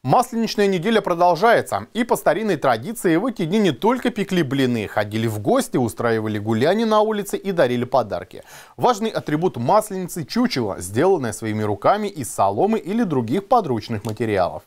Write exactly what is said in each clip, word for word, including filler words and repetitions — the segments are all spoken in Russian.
Масленичная неделя продолжается. И по старинной традиции в эти дни не только пекли блины, ходили в гости, устраивали гуляния на улице и дарили подарки. Важный атрибут масленицы – чучело, сделанное своими руками из соломы или других подручных материалов.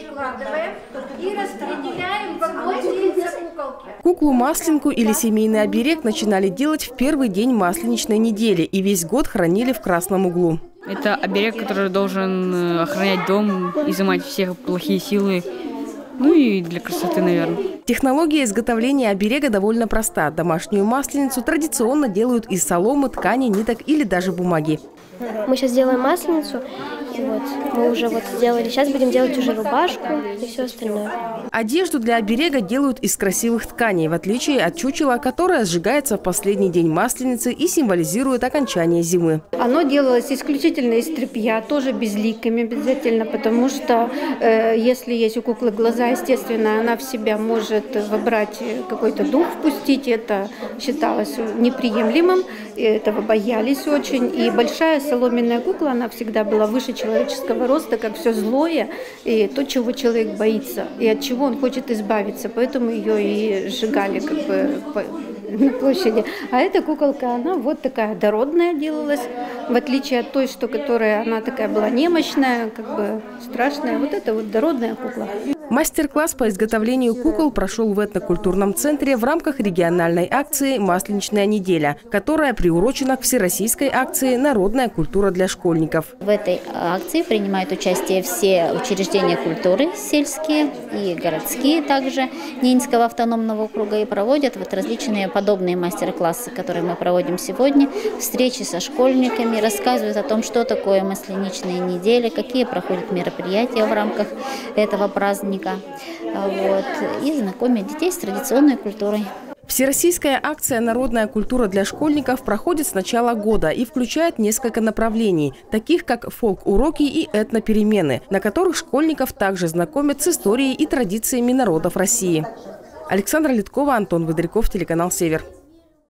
И распределяем по куколки. Куклу-масленку или семейный оберег начинали делать в первый день масленичной недели и весь год хранили в красном углу. Это оберег, который должен охранять дом, изымать все плохие силы. Ну и для красоты, наверное. Технология изготовления оберега довольно проста. Домашнюю масленицу традиционно делают из соломы, ткани, ниток или даже бумаги. Мы сейчас делаем масленицу, и вот мы уже вот сделали. Сейчас будем делать уже рубашку и все остальное. Одежду для оберега делают из красивых тканей, в отличие от чучела, которое сжигается в последний день масленицы и символизирует окончание зимы. Оно делалось исключительно из тряпья, тоже безликими обязательно, потому что э, если есть у куклы глаза, естественно, она в себя может вобрать какой-то дух, впустить. Это считалось неприемлемым, этого боялись очень. И большая соломенная кукла, она всегда была выше человеческого роста, как все злое, и то, чего человек боится, и от чего он хочет избавиться. Поэтому ее и сжигали как бы на площади. А эта куколка, она вот такая дородная делалась, в отличие от той, что которая она такая была немощная, как бы страшная. Вот это вот дородная кукла. Мастер-класс по изготовлению кукол прошел в этнокультурном центре в рамках региональной акции «Масленичная неделя», которая приурочена к всероссийской акции «Народная культура для школьников». В этой акции принимают участие все учреждения культуры, сельские и городские также Ненецкого автономного округа, и проводят вот различные подобные мастер-классы, которые мы проводим сегодня, встречи со школьниками, рассказывают о том, что такое масленичные недели, какие проходят мероприятия в рамках этого праздника. Вот, и знакомить детей с традиционной культурой. Всероссийская акция «Народная культура для школьников» проходит с начала года и включает несколько направлений, таких как фолк-уроки и этноперемены, на которых школьников также знакомят с историей и традициями народов России. Александра Литкова, Антон Выдряков, телеканал «Север».